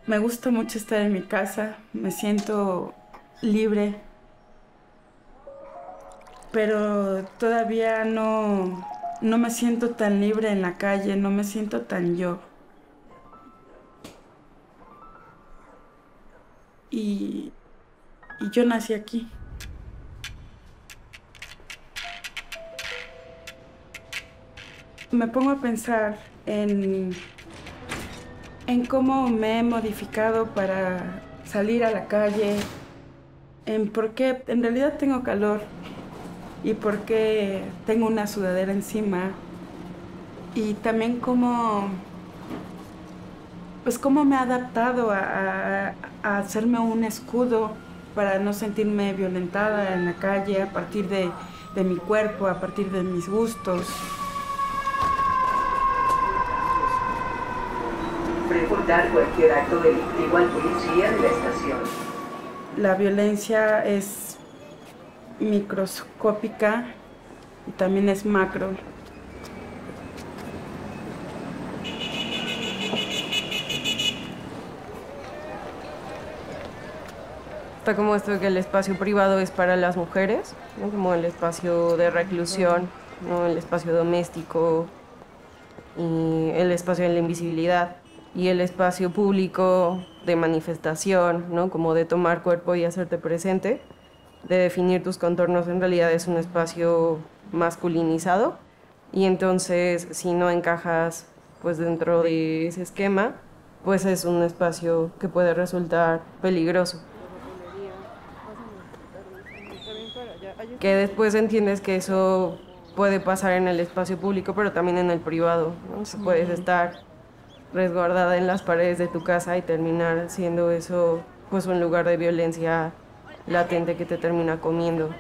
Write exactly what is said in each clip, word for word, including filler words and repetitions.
Me gusta mucho estar en mi casa, me siento libre, pero todavía no, no me siento tan libre en la calle, no me siento tan yo. Y, y yo nací aquí. Me pongo a pensar en, en cómo me he modificado para salir a la calle, en por qué en realidad tengo calor y por qué tengo una sudadera encima. Y también cómo, pues cómo me he adaptado a, a- a hacerme un escudo para no sentirme violentada en la calle a partir de, de mi cuerpo, a partir de mis gustos. Reportar cualquier acto delictivo al policía de la estación. La violencia es microscópica y también es macro. Está como esto de que el espacio privado es para las mujeres, ¿no? Como el espacio de reclusión, ¿no? El espacio doméstico y el espacio de la invisibilidad. Y el espacio público de manifestación, ¿no? Como de tomar cuerpo y hacerte presente, de definir tus contornos, en realidad es un espacio masculinizado. Y entonces, si no encajas pues dentro de ese esquema, pues es un espacio que puede resultar peligroso. Que después entiendes que eso puede pasar en el espacio público, pero también en el privado, ¿no? Sí. Puedes estar resguardada en las paredes de tu casa y terminar siendo eso pues un lugar de violencia latente que te termina comiendo.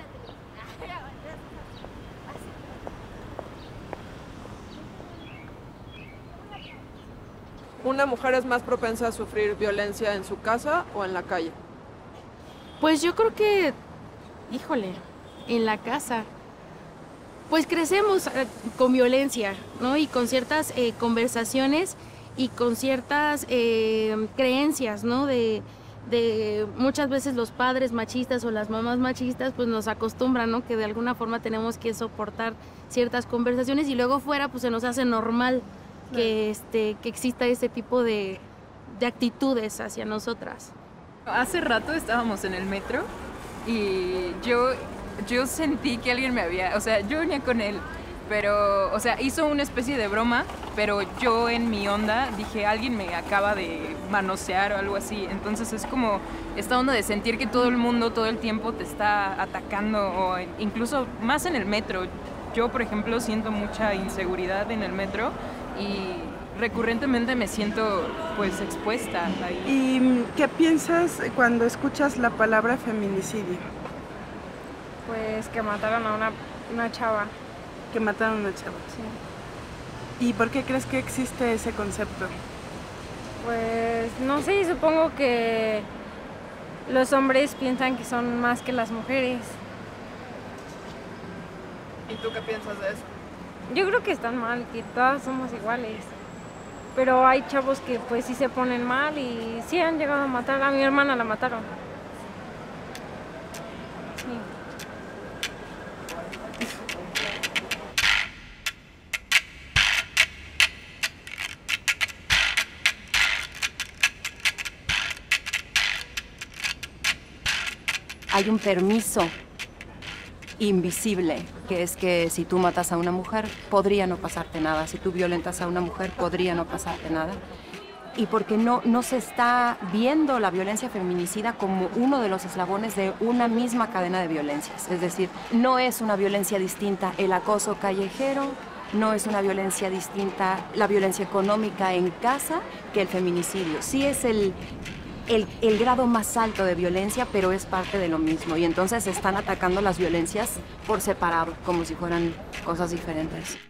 ¿Una mujer es más propensa a sufrir violencia en su casa o en la calle? Pues yo creo que, híjole, en la casa. Pues crecemos eh, con violencia, ¿no? Y con ciertas eh, conversaciones y con ciertas eh, creencias, ¿no? De, de muchas veces los padres machistas o las mamás machistas pues nos acostumbran, ¿no? Que de alguna forma tenemos que soportar ciertas conversaciones y luego fuera pues se nos hace normal que, este, que exista ese tipo de, de actitudes hacia nosotras. Hace rato estábamos en el metro y yo, yo sentí que alguien me había, o sea, yo venía con él, pero, o sea, hizo una especie de broma, pero yo en mi onda dije, alguien me acaba de manosear o algo así. Entonces es como esta onda de sentir que todo el mundo todo el tiempo te está atacando, o incluso más en el metro. Yo, por ejemplo, siento mucha inseguridad en el metro y recurrentemente me siento pues expuesta ahí. ¿Y qué piensas cuando escuchas la palabra feminicidio? Pues que mataron a una, una chava. Que mataron a una chava. Sí. ¿Y por qué crees que existe ese concepto? Pues no sé, supongo que los hombres piensan que son más que las mujeres. ¿Y tú qué piensas de eso? Yo creo que están mal, que todas somos iguales. Pero hay chavos que pues sí se ponen mal y sí han llegado a matar. A mi hermana la mataron. Sí. Hay un permiso invisible, que es que si tú matas a una mujer, podría no pasarte nada. Si tú violentas a una mujer, podría no pasarte nada. Y porque no, no se está viendo la violencia feminicida como uno de los eslabones de una misma cadena de violencias. Es decir, no es una violencia distinta el acoso callejero, no es una violencia distinta la violencia económica en casa que el feminicidio. Sí es el... El, el grado más alto de violencia, pero es parte de lo mismo. Y entonces están atacando las violencias por separado, como si fueran cosas diferentes.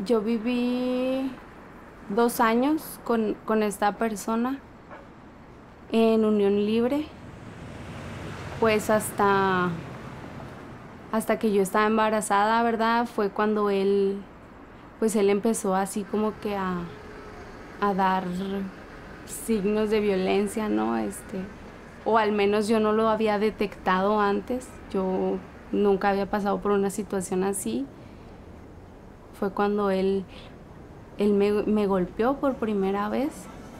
Yo viví dos años con, con esta persona en unión libre, pues hasta, hasta que yo estaba embarazada, ¿verdad? Fue cuando él, pues él empezó así como que a, a dar signos de violencia, ¿no? Este, o al menos yo no lo había detectado antes, yo nunca había pasado por una situación así. Fue cuando él, él me, me golpeó por primera vez.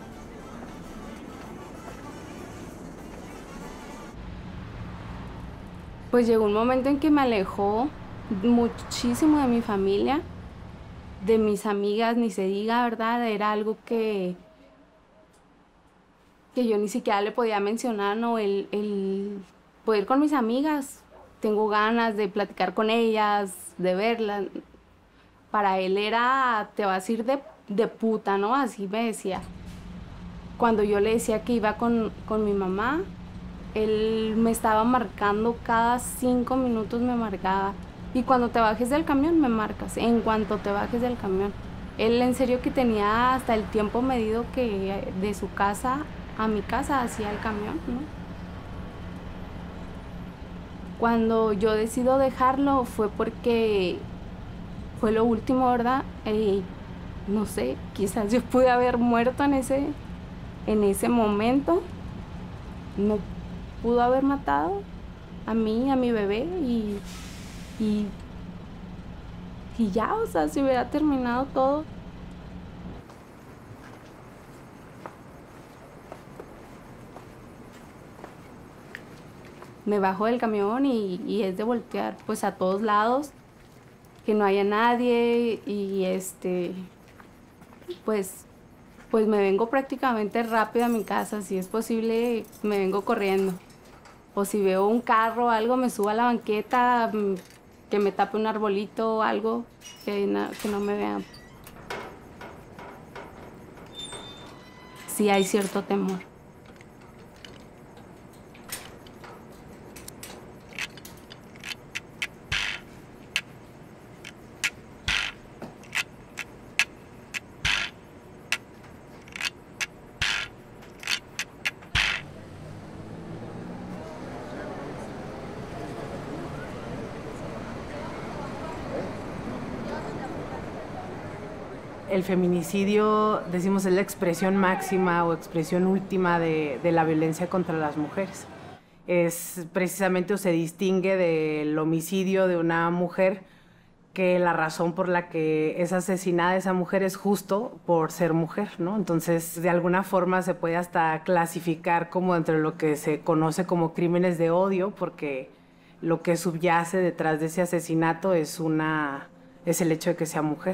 Pues llegó un momento en que me alejó muchísimo de mi familia, de mis amigas, ni se diga, ¿verdad? Era algo que, que yo ni siquiera le podía mencionar, ¿no? El, el poder ir con mis amigas. Tengo ganas de platicar con ellas, de verlas. Para él era, te vas a ir de, de puta, ¿no? Así me decía. Cuando yo le decía que iba con, con mi mamá, él me estaba marcando cada cinco minutos, me marcaba. Y cuando te bajes del camión, me marcas. En cuanto te bajes del camión. Él en serio que tenía hasta el tiempo medido que de su casa a mi casa hacía el camión, ¿no? Cuando yo decido dejarlo fue porque fue lo último, ¿verdad? Eh, no sé, quizás yo pude haber muerto en ese, en ese momento. Me pudo haber matado a mí, a mi bebé y, y, y ya, o sea, se hubiera terminado todo. Me bajo del camión y, y es de voltear pues a todos lados, que no haya nadie y este, pues, pues me vengo prácticamente rápido a mi casa, si es posible me vengo corriendo. O si veo un carro o algo, me subo a la banqueta, que me tape un arbolito o algo, que no, que no me vean. Sí hay cierto temor. El feminicidio, decimos, es la expresión máxima o expresión última de, de la violencia contra las mujeres. Es precisamente o se distingue del homicidio de una mujer que la razón por la que es asesinada esa mujer es justo por ser mujer, ¿no? Entonces, de alguna forma se puede hasta clasificar como entre lo que se conoce como crímenes de odio, porque lo que subyace detrás de ese asesinato es, una, es el hecho de que sea mujer.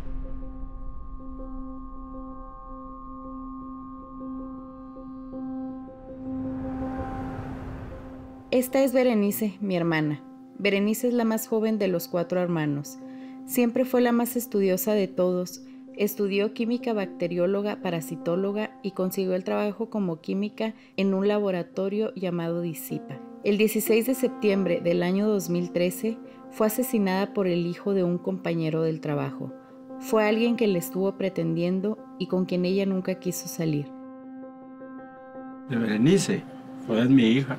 Esta es Berenice, mi hermana. Berenice es la más joven de los cuatro hermanos. Siempre fue la más estudiosa de todos. Estudió química bacterióloga, parasitóloga y consiguió el trabajo como química en un laboratorio llamado Disipa. El dieciséis de septiembre del año dos mil trece fue asesinada por el hijo de un compañero del trabajo. Fue alguien que le estuvo pretendiendo y con quien ella nunca quiso salir. De Berenice, pues es mi hija.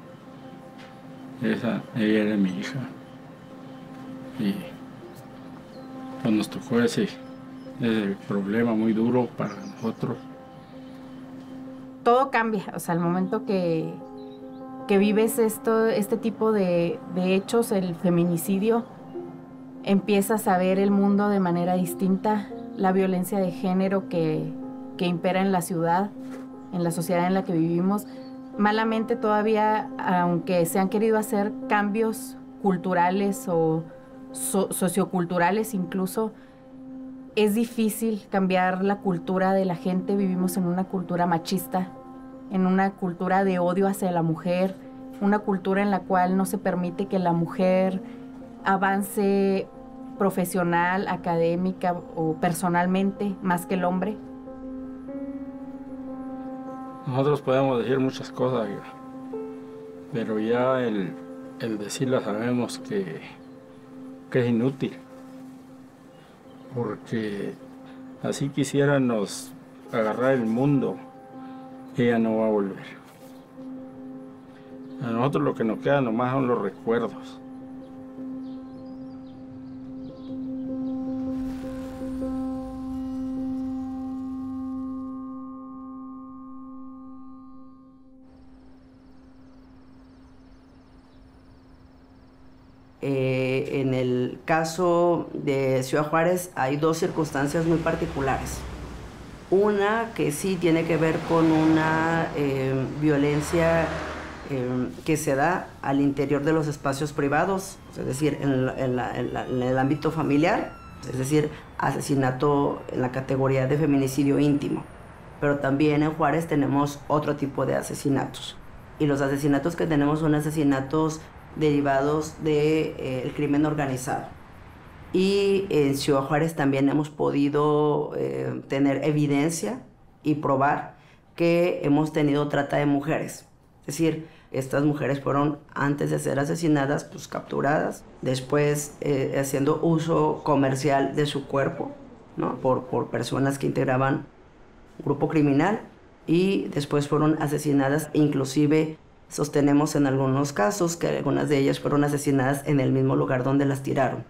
Esa, ella era mi hija. Y pues nos tocó ese, ese problema muy duro para nosotros. Todo cambia, o sea, al momento que, que vives esto, este tipo de, de hechos, el feminicidio, empiezas a ver el mundo de manera distinta, la violencia de género que, que impera en la ciudad, en la sociedad en la que vivimos. Malamente todavía, aunque se han querido hacer cambios culturales o so- socioculturales incluso, es difícil cambiar la cultura de la gente. Vivimos en una cultura machista, en una cultura de odio hacia la mujer, una cultura en la cual no se permite que la mujer avance profesional, académica o personalmente más que el hombre. Nosotros podemos decir muchas cosas, pero ya el, el decirlas sabemos que, que es inútil, porque así quisiéramos agarrar el mundo, ella no va a volver. A nosotros lo que nos queda nomás son los recuerdos. Eh, en el caso de Ciudad Juárez hay dos circunstancias muy particulares. Una que sí tiene que ver con una eh, violencia eh, que se da al interior de los espacios privados, es decir, en, la, en, la, en, la, en el ámbito familiar, es decir, asesinato en la categoría de feminicidio íntimo. Pero también en Juárez tenemos otro tipo de asesinatos. Y los asesinatos que tenemos son asesinatos derivados del de, eh, crimen organizado. Y en Ciudad Juárez también hemos podido eh, tener evidencia y probar que hemos tenido trata de mujeres. Es decir, estas mujeres fueron, antes de ser asesinadas, pues capturadas, después eh, haciendo uso comercial de su cuerpo, ¿no? por, por personas que integraban un grupo criminal, y después fueron asesinadas. Inclusive sostenemos en algunos casos que algunas de ellas fueron asesinadas en el mismo lugar donde las tiraron.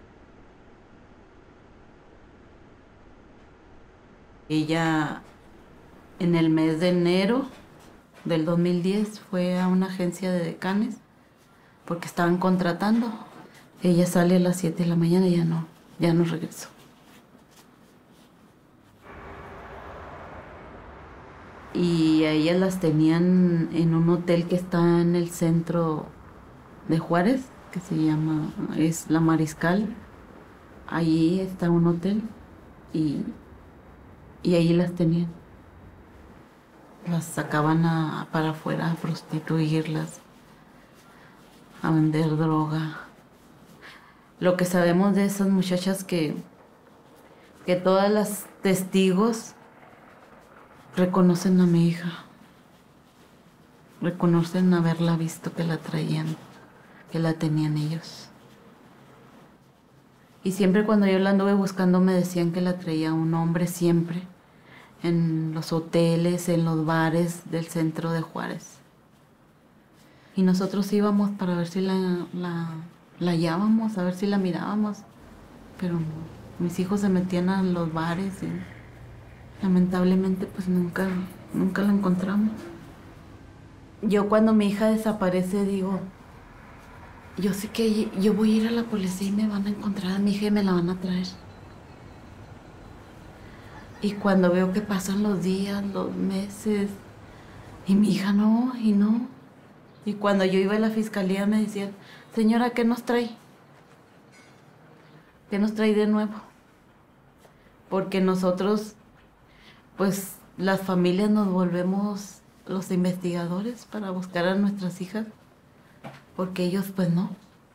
Ella en el mes de enero del dos mil diez fue a una agencia de decanes porque estaban contratando. Ella sale a las siete de la mañana y ya no, ya no regresó. Y a ellas las tenían en un hotel que está en el centro de Juárez, que se llama, es La Mariscal. Allí está un hotel y, y ahí las tenían. Las sacaban a, para afuera a prostituirlas, a vender droga. Lo que sabemos de esas muchachas que, que todas las testigos reconocen a mi hija, reconocen haberla visto, que la traían, que la tenían ellos. Y siempre cuando yo la anduve buscando me decían que la traía un hombre siempre, en los hoteles, en los bares del centro de Juárez. Y nosotros íbamos para ver si la, la, la hallábamos, a ver si la mirábamos, pero no. Mis hijos se metían a los bares y lamentablemente pues nunca, nunca la encontramos. Yo cuando mi hija desaparece digo, yo sé que yo voy a ir a la policía y me van a encontrar a mi hija y me la van a traer. Y cuando veo que pasan los días, los meses, y mi hija no, y no. Y cuando yo iba a la fiscalía me decían, señora, ¿qué nos trae? ¿Qué nos trae de nuevo? Porque nosotros, pues las familias nos volvemos los investigadores para buscar a nuestras hijas, porque ellos pues no.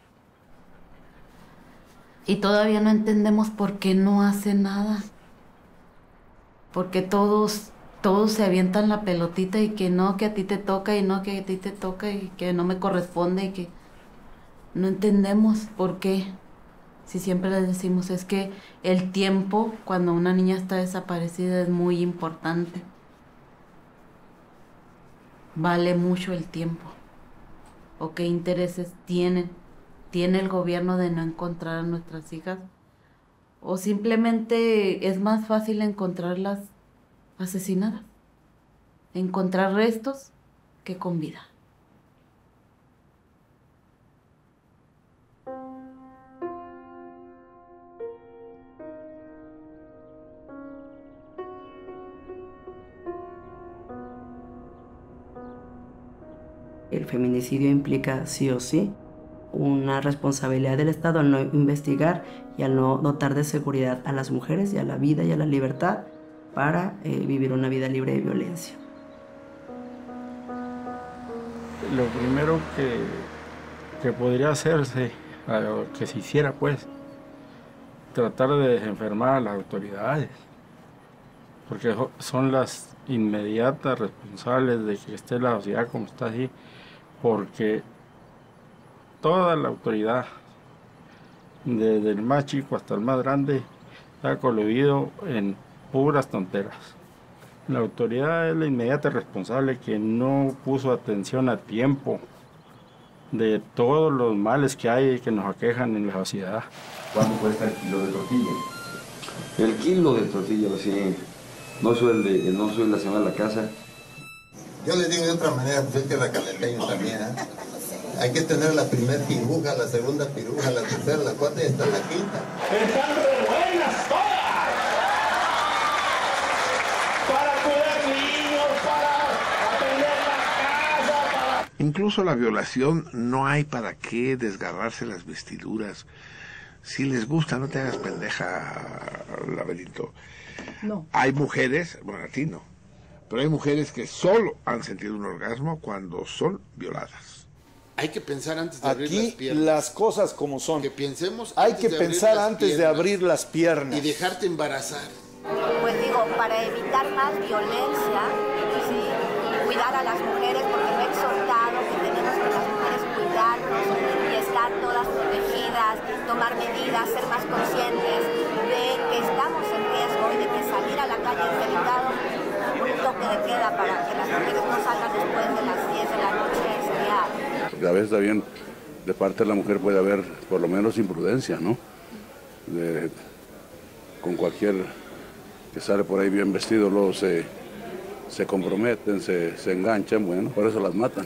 Y todavía no entendemos por qué no hacen nada. Porque todos, todos se avientan la pelotita y que no, que a ti te toca y no, que a ti te toca y que no me corresponde y que no entendemos por qué. Si siempre les decimos, es que el tiempo cuando una niña está desaparecida es muy importante. Vale mucho el tiempo. ¿O qué intereses tienen? ¿Tiene el gobierno de no encontrar a nuestras hijas? ¿O simplemente es más fácil encontrarlas asesinadas? Encontrar restos que con vida. El feminicidio implica sí o sí una responsabilidad del Estado al no investigar y al no dotar de seguridad a las mujeres y a la vida y a la libertad para eh, vivir una vida libre de violencia. Lo primero que, que podría hacerse, que se hiciera pues, tratar de desenfermar a las autoridades, porque son las inmediatas responsables de que esté la sociedad como está así, porque toda la autoridad, desde el más chico hasta el más grande, está coludido en puras tonteras. La autoridad es la inmediata responsable que no puso atención a tiempo de todos los males que hay y que nos aquejan en la sociedad. ¿Cuánto cuesta el kilo de tortilla? El kilo de tortilla, sí. No suele, no suele hacer la casa. Yo les digo de otra manera, pues es que la caleteño también, ¿eh? Hay que tener la primera piruja, la segunda piruja, la tercera, la cuarta y hasta la quinta. ¡Están re buenas todas! Para cuidar niños, para atender la casa, para... Incluso la violación no hay para qué desgarrarse las vestiduras. Si les gusta, no te hagas pendeja, laberinto. No. Hay mujeres, bueno, a ti no, pero hay mujeres que solo han sentido un orgasmo cuando son violadas. Hay que pensar antes de abrir las Aquí piernas. las cosas como son. Que pensemos Hay antes que de abrir pensar las antes de piernas abrir las piernas. y dejarte embarazar. Pues digo, para evitar más violencia, ¿sí? Y cuidar a las mujeres, porque me he exhortado que tenemos que las mujeres cuidarnos y estar todas protegidas, tomar medidas, ser más conscientes de que estamos en riesgo y de que salir a la calle es delicado. Un toque de queda para que las mujeres no salgan después de las diez de la noche sería... Porque a veces también de parte de la mujer puede haber por lo menos imprudencia, ¿no? De, con cualquier que sale por ahí bien vestido, luego se, se comprometen, se, se enganchan, bueno, por eso las matan.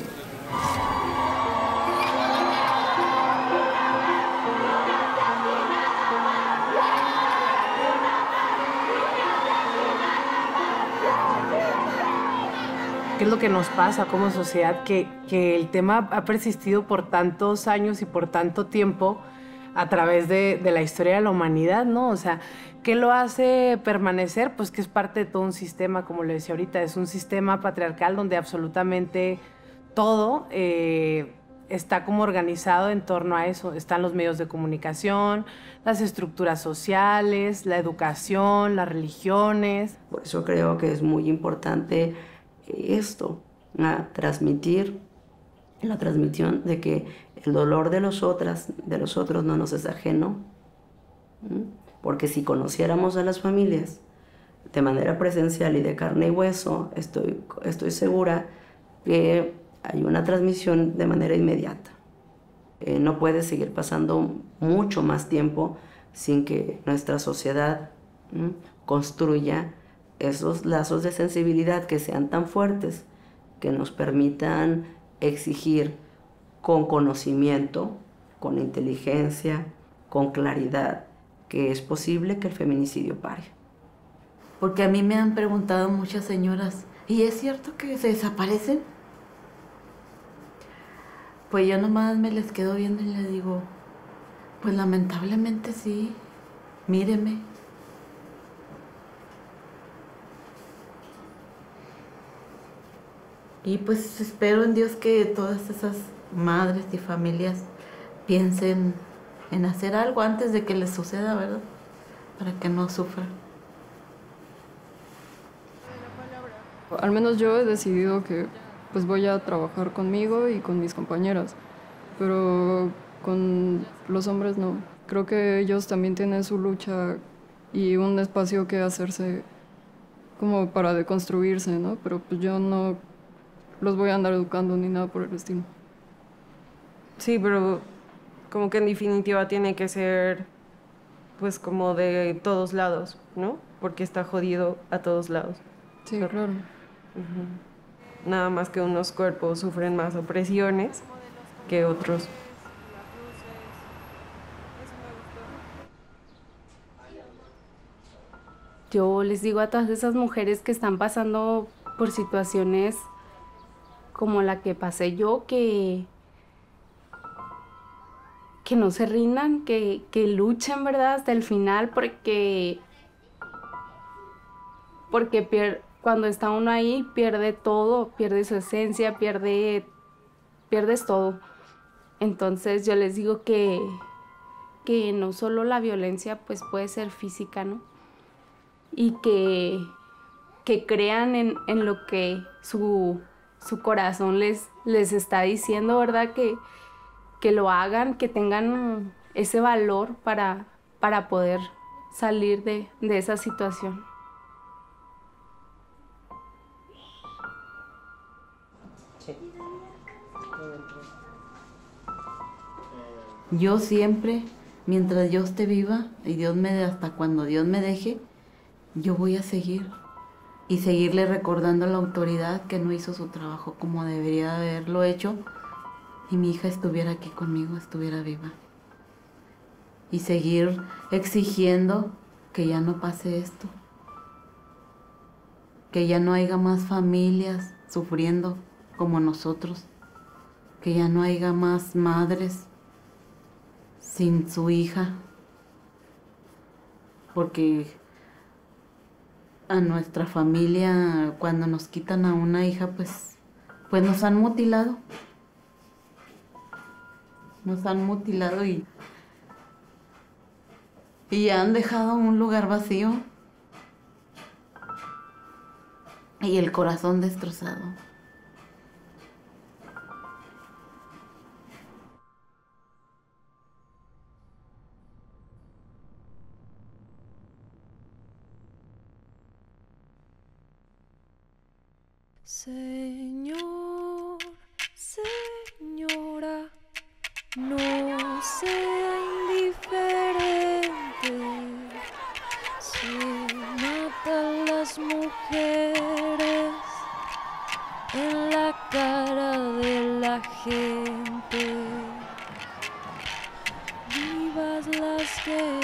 ¿Qué es lo que nos pasa como sociedad? Que, que el tema ha persistido por tantos años y por tanto tiempo a través de, de la historia de la humanidad, ¿no? O sea, ¿qué lo hace permanecer? Pues que es parte de todo un sistema, como le decía ahorita, es un sistema patriarcal donde absolutamente todo eh, está como organizado en torno a eso. Están los medios de comunicación, las estructuras sociales, la educación, las religiones. Por eso creo que es muy importante esto, a transmitir la transmisión de que el dolor de los otras, de los otros no nos es ajeno, ¿sí? Porque si conociéramos a las familias de manera presencial y de carne y hueso, estoy, estoy segura que hay una transmisión de manera inmediata. Eh, no puede seguir pasando mucho más tiempo sin que nuestra sociedad ¿sí? construya esos lazos de sensibilidad que sean tan fuertes, que nos permitan exigir con conocimiento, con inteligencia, con claridad, que es posible que el feminicidio pare. Porque a mí me han preguntado muchas señoras, ¿y es cierto que se desaparecen? Pues yo nomás me les quedo viendo y les digo, pues lamentablemente sí, míreme. Y pues espero en Dios que todas esas madres y familias piensen en hacer algo antes de que les suceda, ¿verdad? Para que no sufran. Al menos yo he decidido que pues voy a trabajar conmigo y con mis compañeras, pero con los hombres no. Creo que ellos también tienen su lucha y un espacio que hacerse como para deconstruirse, ¿no? Pero pues yo no los voy a andar educando ni nada por el estilo. Sí, pero como que en definitiva tiene que ser pues como de todos lados, ¿no? Porque está jodido a todos lados. Sí, pero, claro. Uh-huh. Nada más que unos cuerpos sufren más opresiones que otros. Yo les digo a todas esas mujeres que están pasando por situaciones como la que pasé yo, que, que no se rindan, que, que luchen, ¿verdad? Hasta el final, porque, porque pier, cuando está uno ahí pierde todo, pierde su esencia, pierde, pierdes todo. Entonces yo les digo que, que no solo la violencia pues puede ser física, ¿no? Y que, que crean en, en lo que su... su corazón les, les está diciendo, ¿verdad? Que, que lo hagan, que tengan ese valor para, para poder salir de, de esa situación. Yo siempre, mientras yo esté viva y Dios me dé, hasta cuando Dios me deje, yo voy a seguir y seguirle recordando a la autoridad que no hizo su trabajo como debería haberlo hecho y mi hija estuviera aquí conmigo, estuviera viva. Y seguir exigiendo que ya no pase esto, que ya no haya más familias sufriendo como nosotros, que ya no haya más madres sin su hija, porque a nuestra familia cuando nos quitan a una hija pues, pues nos han mutilado, nos han mutilado y, y han dejado un lugar vacío y el corazón destrozado. Señor, señora, no sea indiferente. Se matan las mujeres en la cara de la gente. Vivas las que